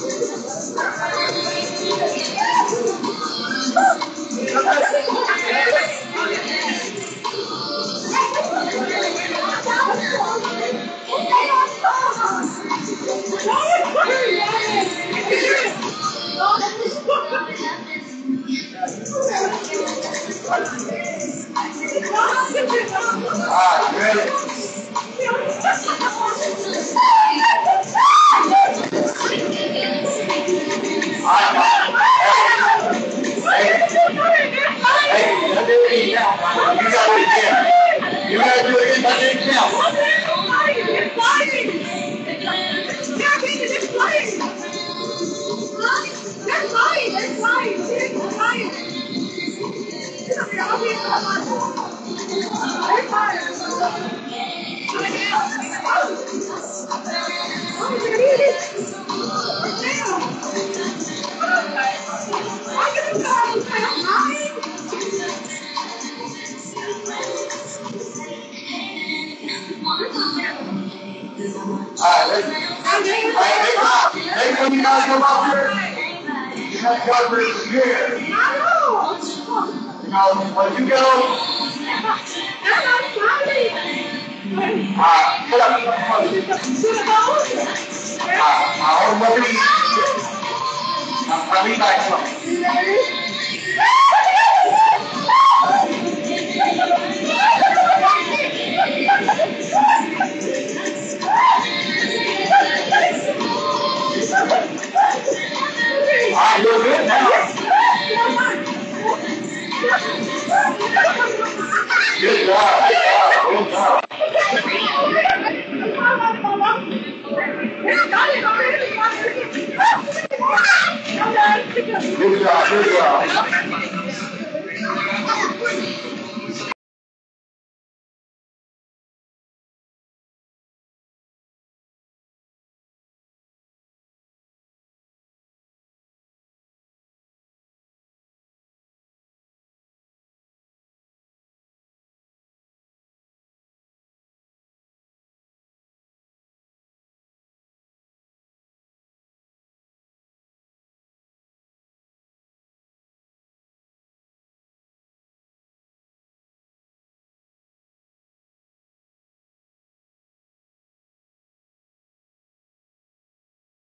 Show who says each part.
Speaker 1: Next time you guys come up here, you have to cover it from here. When you go, put up I'll be back some. Alright, you're good now. Good job. Good job. Good job. Good job.